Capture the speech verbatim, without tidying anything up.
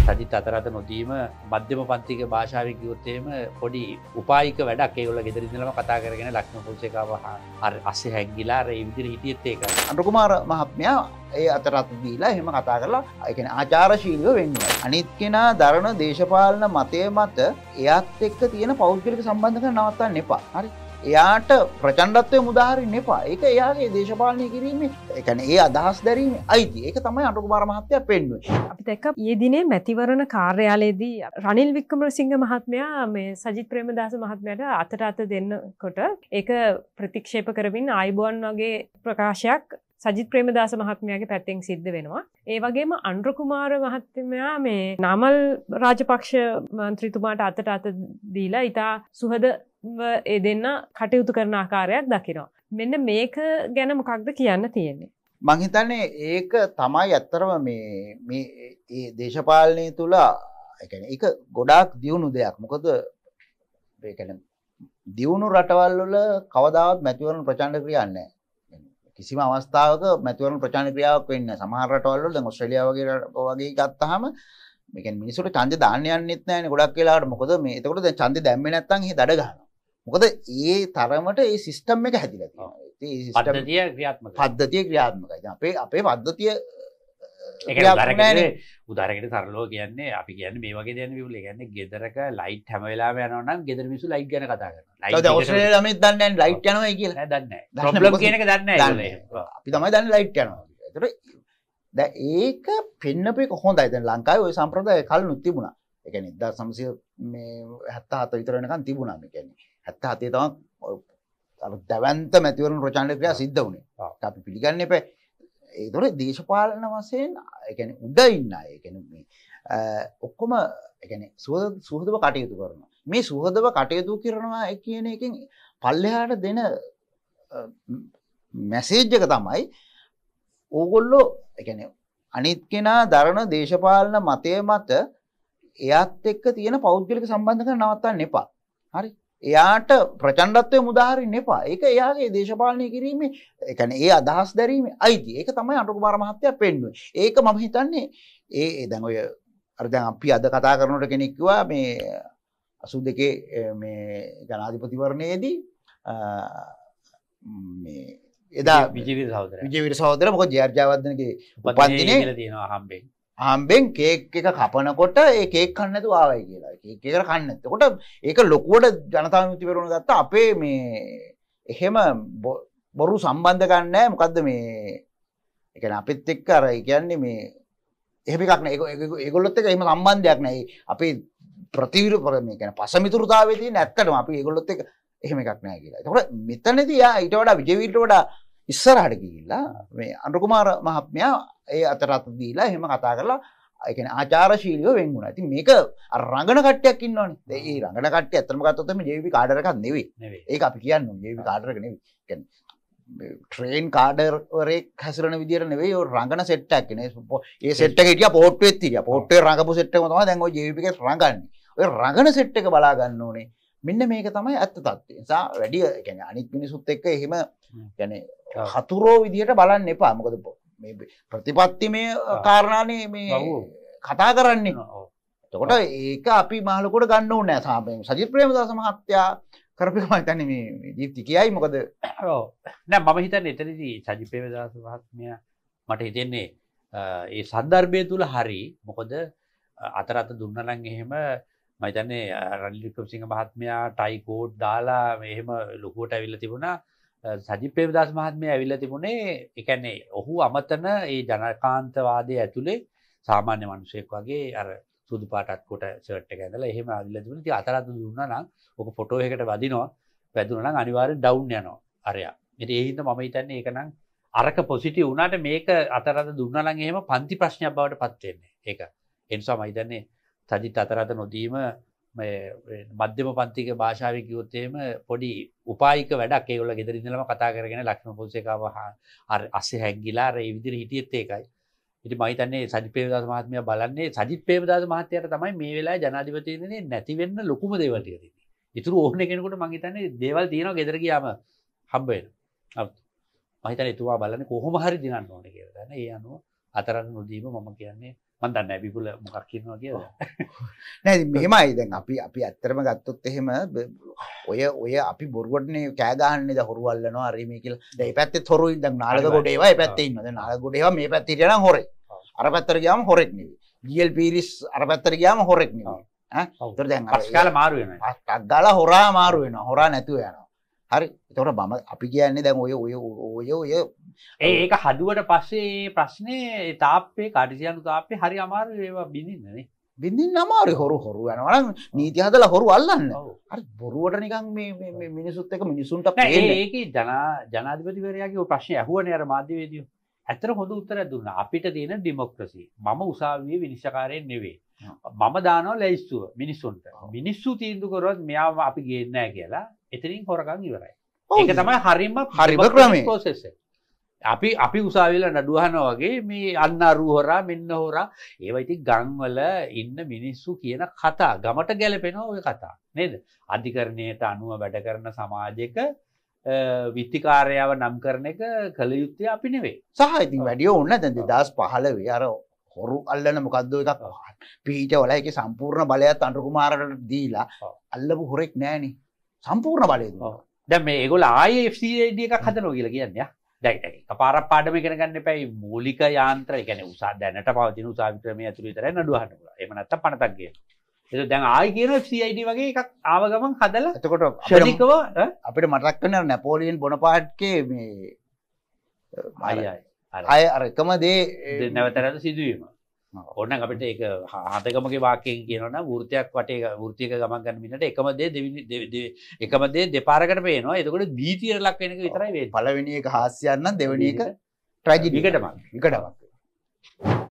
සජිත් අතරත නොදීම මධ්‍යම පන්තික භාෂාවෙන් කිව්වොත් එහෙම පොඩි උපායික වැඩක් ඒගොල්ලෝ ගෙදර ඉඳලම කතා කරගෙන ලක්ෂ්මන් පොන්සේකාව අර අස්සේ හැංගිලා අර ඒ විදිහට හිටියෙත් ඒක. අනුර කුමාර මහත්මයා ඒ අතරත් දීලා එහෙම කතා කරලා ඒ කියන්නේ ආචාරශීලීව වෙන්නවා. අනිත් කෙනා දරන දේශපාලන මතය මත එයාත් එක්ක තියෙන පෞද්ගලික සම්බන්ධකම් නවත්තන්න එපා. හරි. එයාට ප්‍රචණ්ඩත්වය මුදාහරින්න එපා. ඒක එයාගේ දේශපාලනය කිරීමේ ඒ කියන්නේ ඒ අදහස් දැරීමේ අයිතිය. ඒක තමයි අනුර කුමාර මහත්තයා පෙන්වන්නේ. අපි දැක්ක ඊයේ දිනේ මැතිවරණ කාර්යාලයේදී රනිල් වික්‍රමසිංහ මහත්මයා මේ සජිත් ප්‍රේමදාස මහත්මයාට අතට අත දෙන්නකොට ඒක ප්‍රතික්ෂේප කරමින් ආයිබෝන් වගේ ප්‍රකාශයක් සජිත් ප්‍රේමදාස මහත්මයාගේ පැත්තෙන් සිද්ධ වෙනවා. ඒ වගේම අනුර කුමාර මහත්මයා මේ නාමල් රාජපක්ෂ මන්ත්‍රීතුමාට අතට අත දීලා ඉතා සුහද ඒ දෙන්න කටයුතු කරන ආකාරයක් දකිනවා. මෙන්න මේක ගැන මොකක්ද කියන්න තියෙන්නේ? මං හිතන්නේ ඒක තමයි ඇත්තරම මේ මේ ඒ දේශපාලනය තුල ඒ කියන්නේ ඒක ගොඩාක් දියුණු දෙයක්. මොකද ඒ කියන්නේ දියුණු රටවල් වල කවදාවත් මැතිවරණ ප්‍රචණ්ඩ ක්‍රියාවක් නැහැ. කිසිම අවස්ථාවක මැතිවරණ ප්‍රචණ්ඩ ක්‍රියාවක් වෙන්නේ නැහැ. සමහර රටවල් වල දැන් ඕස්ට්‍රේලියාව වගේ වගේ ගත්තාම මේ කියන්නේ මිනිස්සුන්ට ඡන්දේ දාන්න යන්නෙත් නැහැනේ ගොඩක් වෙලාවට. මොකද මේ එතකොට දැන් ඡන්දේ දැම්මේ නැත්නම් එහෙ දඩ ගන්නවා. මොකද ඒ තරමට ඒ සිස්ටම් එක හැදිලා තියෙනවා. ඒ සිස්ටම් පද්ධතිය ක්‍රියාත්මකයි. පද්ධතිය ක්‍රියාත්මකයි. දැන් අපේ අපේ පද්ධතිය ඒක උදාහරණයකට උදාහරණයකට සරලව කියන්නේ අපි කියන්නේ මේ වගේ දෙයක් නෙවෙයි. ඒ කියන්නේ ගෙදරක ලයිට් හැම වෙලාවෙම යනවා නම් ගෙදර මිනිස්සු ලයිට් ගැන කතා කරනවා. ලයිට් දැන් ඕස්ට්‍රේලියාවේ ළමයිත් දන්නේ නැහැ ලයිට් යනවායි කියලා. නෑ දන්නේ නැහැ. ප්‍රොබ්ලම් කියන එක දන්නේ නැහැ. අපි තමයි දන්නේ ලයිට් යනවා කියලා. ඒතර දැන් ඒක පෙන්නපු එක හොඳයි. දැන් ලංකාවේ ওই සම්ප්‍රදාය කලිනුත් තිබුණා. ඒ කියන්නේ එක්දාස් නවසිය මේ හැත්තෑ හත විතර වෙනකන් තිබුණා මේ කියන්නේ. හැත්තෑ හතේ තමයි අර දැවැන්ත මැතිවරණ ප්‍රචණ්ඩ ක්‍රියා සිද්ධ වුණේ. අපි පිළිගන්න එපා. ඒතොර දේශපාලන වශයෙන් ඒ කියන්නේ උඩ ඉන්න අය ඒ කියන්නේ මේ ඔක්කොම ඒ කියන්නේ සුහද සුහදව කටයුතු කරනවා. මේ සුහදව කටයුතු කරනවා කියන එකෙන් පල්ලෙහාට දෙන මැසේජ් එක තමයි ඕගොල්ලෝ ඒ කියන්නේ අනිත් කෙනා දරන දේශපාලන මතය මත එයාත් එක්ක තියෙන පෞද්ගලික සම්බන්ධකම් නවත්තන්න එපා. හරි. එයාට ප්‍රචණ්ඩත්වය මුදාහරින්න එපා. ඒක එයාගේ දේශපාලනය කිරීමේ ඒ කියන්නේ ඒ අදහස් දැරීමේ අයිතිය. ඒක තමයි අනුර කුමාර මහත්තයා පෙන්වන්නේ. ඒක මම හිතන්නේ ඒ දැන් ඔය අර දැන් අපි අද කතා කරනකොට කෙනෙක් කිව්වා මේ අසූ දෙකේ මේ ජනාධිපතිවරණයේදී මේ එදා විජේවීර සහෝදරයා විජේවීර සහෝදරයා මොකද ජේ ආර් ජයවර්ධනගේ උපන්දිනේ කියලා තියෙනවා හම්බෙන්. හම්බෙන් කේක් එක කපනකොට ඒ කේක් කන්න නැතුව ආවයි කියලා. කේක් එක කන්න නැත්නම්. එතකොට ඒක ලොකුවට ජනතා විමුක්ති පෙරමුණ ගත්තා අපේ මේ එහෙම බොරු සම්බන්ධ ගන්න නැහැ. මොකද්ද මේ ඒ කියන්නේ අපිත් එක්ක අර ඒ කියන්නේ මේ එහෙම එකක් නෑ. ඒගොල්ලොත් එක්ක එහෙම සම්බන්ධයක් නෑ. අපේ ප්‍රතිවිරුද්ධ මේ කියන්නේ පසමිතුරුතාවයේ තියෙන ඇත්තටම අපි ඒගොල්ලොත් එක්ක එහෙම එකක් නෑ කියලා. එතකොට මෙතනදී යා ඊට වඩා විජේවීරට වඩා ඉස්සරහට ගිහිල්ලා මේ අනුර කුමාර මහත්මයා ඒ අතරත් දීලා එහෙම කතා කරලා ඒ කියන්නේ ආචාරශීලීව වෙන් වුණා. ඉතින් මේක අර රංගන කට්ටියක් ඉන්නවනේ. ඒ රංගන කට්ටිය ඇත්තටම ගත්තොත් මේ ජේ වී කාඩර් එකක් නෙවෙයි. ඒක අපි කියන්නේ ජේ වී කාඩර් එක නෙවෙයි. කියන්නේ ට්‍රේන් කාඩර් වරේ හැසිරෙන විදියට නෙවෙයි ඔය රංගන සෙට් එකක් නේ. ඒ සෙට් එක හිටියා පොට්ටුවෙත් හිටියා. පොට්ටුවේ රංගපු සෙට් එකම තමයි දැන් ඔය ජේ වී එකේ රංගන්නේ. ඔය රංගන සෙට් එක බලා ගන්න ඕනේ. මෙන්න මේක තමයි ඇත්ත තත්ත්වය. ඒ නිසා වැඩි ඒ කියන්නේ අනිත් මිනිසුත් එක්ක එහෙම කියන්නේ හතුරෝ විදියට බලන්න එපා. මොකද මේ ප්‍රතිපත්තිමය කාරණානේ මේ කතා කරන්නේ. එතකොට ඒක අපි මහලොකුට ගන්න ඕනේ නැහැ. සජිත් ප්‍රේමදාස මහත්තයා කරපු එක මම හිතන්නේ මේ දීප්ති කියයි මොකද ඔව් නෑ මම හිතන්නේ එතනදී සජිත් ප්‍රේමදාස මහත්මයා මට හිතෙන්නේ ඒ සන්දර්භය තුල හරි. මොකද අතර අත දුන්නා නම් එහෙම මම හිතන්නේ රනිල් වික්‍රමසිංහ මහත්මයා ටයි කෝට් දාලා එහෙම ලොකුවට ඇවිල්ලා තිබුණා. සජිත් ප්‍රේමදාස මහත්මයා ඇවිල්ලා තිබුණේ ඒ කියන්නේ ඔහු අමතන ඒ ජනකාන්තවාදයේ ඇතුලේ සාමාන්‍ය මිනිසෙක් වගේ අර සුදු පාට අත්කොට ෂර්ට් එක ඇඳලා එහෙම ඇවිල්ලා තිබුණා. ඉතින් අතර අත දුන්නා නම් ඔක ෆොටෝ එකකට වදිනවා. වැදුනා නම් අනිවාර්යෙන් ඩවුන් යනවා අරයා. ඉතින් ඒ හින්දා මම හිතන්නේ ඒක නම් අරක පොසිටිව් වුණාට මේක අතර අත දුන්නා නම් එහෙම පන්ති ප්‍රශ්නයක් බවට පත් වෙන්නේ. ඒක ඒ නිසා මම හිතන්නේ සජිත් අතර අත නොදීම මේ මධ්‍යම පන්තික භාෂාවෙන් කිව්වොත් එහෙම පොඩි උපායික වැඩක්. ඒගොල්ලෝ ගෙදර ඉඳලම කතා කරගෙන ලක්ෂ්මන් පොන්සේකාව අර අස්සේ හැංගිලා අර ඒ විදිහට හිටියෙත් ඒකයි. ඉතින් මම හිතන්නේ සජිත් ප්‍රේමදාස මහත්මයා බලන්නේ සජිත් ප්‍රේමදාස මහත්තයාට තමයි මේ වෙලාවේ ජනාධිපතිතුමනි නැති වෙන්න ලොකුම දේවල් ටික තියෙන්නේ. ඉතුරු ඕන කෙනෙකුට මම හිතන්නේ දේවල් තියෙනවා ගෙදර ගියාම හම්බ වෙනවා. මම හිතන්නේ එතුමා බලන්නේ කොහොම හරි දිනන්න ඕනේ කියලා. දැන් ඒ අනුව අතරත් නොදීම මම කියන්නේ මම දන්නේ නැහැ විපුල මොකක් කියනවා කියලා. නෑ මෙහෙමයි දැන් අපි අපි ඇත්තටම ගත්තොත් එහෙම ඔය ඔය අපි බොරුවටනේ කෑ ගහන්නේ දැන් හොරු අල්ලනවා හරි මේ කියලා. දැන් මේ පැත්තේ හොරුයි දැන් නාලක ගොඩ ඒවා මේ පැත්තේ ඉන්නවා. දැන් නාලක ගොඩ ඒවා මේ පැත්තේ හිටියා නම් හොරෙක්. අර පැත්තට ගියාම හොරෙක් නෙවෙයි. ජී.එල්. පීරිස් අර පැත්තට ගියාම හොරෙක් නෙවෙයි. ඈ ඒතර දැන් පස් කාලා මාරු වෙනවා. ටක් ගාලා හොරා මාරු වෙනවා. හොරා නැතුව යනවා. හරි. ඒතකොට මම අපි කියන්නේ දැන් ඔය ඔය ඔය ඔය ඒ ඒක හදුවට පස්සේ ප්‍රශ්නේ තාප්පේ කාටිසියනු තාප්පේ හරි අමාරුයි ඒවා බින්දින්න නේ. බින්දින්න අමාරුයි හොරු හොරු යනවා නම් නීති හදලා හොරු අල්ලන්න. හරි බොරුවට නිකන් මේ මේ මිනිසුත් එක්ක මිනිසුන්ට පේන්නේ. ඒකේ ජනා ජනාධිපතිවරයාගේ ඔය ප්‍රශ්නේ ඇහුවනේ අර මාධ්‍යවේදියෝ. ඇත්තට හොඳ උත්තරයක් දුන්නා. අපිට තියෙන ඩෙමොක්‍රසි. මම උසාවියේ විනිශ්චයකාරයෙක් නෙවෙයි. මම දානවා ලැයිස්තුව මිනිස්සුන්ට. මිනිස්සු තීන්දුව කරොත් මෙයාව අපි ගේන්නේ නැහැ කියලා. එතනින් හොරකම් ඉවරයි. ඒක තමයි හරිම හරිම ක්‍රමය. ප්‍රොසෙස් එක. අපි අපි උසාවිල නඩු අහනවා වගේ මේ අන්නරු හොරා මෙන්න හොරා ඒවා ඉතින් ගම් වල ඉන්න මිනිස්සු කියන කතා ගමට ගැලපෙනවා ওই කතා නේද? අධිකරණයට අනුව වැඩ කරන සමාජයක විත්තිකාරයව නම් කරන එක කල යුත්තේ අපි නෙවෙයි. සහ ඉතින් වැඩි ඕන දැන් දෙදාස් පහළොව අර හොරු අල්ලන මොකද්ද එකක් පීඨ වල ඒකේ සම්පූර්ණ බලයත් අනුර කුමාරට දීලා අල්ලපු හොරෙක් නෑනේ. සම්පූර්ණ බලය දුන්නා. දැන් මේ ඒගොල්ලෝ ආයේ එෆ් සී ආයි ඩී එකක් හදනවා කියලා කියන්නේ ආ. දැන් දැන් එකපාරක් පාඩම ඉගෙන ගන්න එපයි මූලික යාන්ත්‍ර ඒ කියන්නේ උසා දැනට පවතින උසාවි ක්‍රමයේ ඇතුළේ විතරයි නඩුව අහන්න පුළුවන්. එහෙම නැත්නම් පනතක් ගේන්න. ඒක දැන් ආයි කියන එෆ් සී ආයි ඩී වගේ එකක් ආව ගමන් හදලා එතකොට ශනිකව අපිට මතක් වෙන නැපෝලියන් බොනපාර්ට්ගේ මේ ආයි ආයි අය අර එකම දේ නැවතරද සිදුවීම. ඕනනම් අපිට ඒක හතකමගේ වාක්‍යයෙන් කියනවනම් වෘත්තයක් වටේ වෘත්තියක ගමන් කරන මිනිහට එකම දේ දෙවෙනි එකම දේ දෙපාරකට පේනවා. එතකොට භීතියට ලක් වෙන එක විතරයි වෙන්නේ. පළවෙනි එක හාස්‍යයක් නම් දෙවෙනි එක ට්‍රැජඩි. විකටමක්. විකටමක්.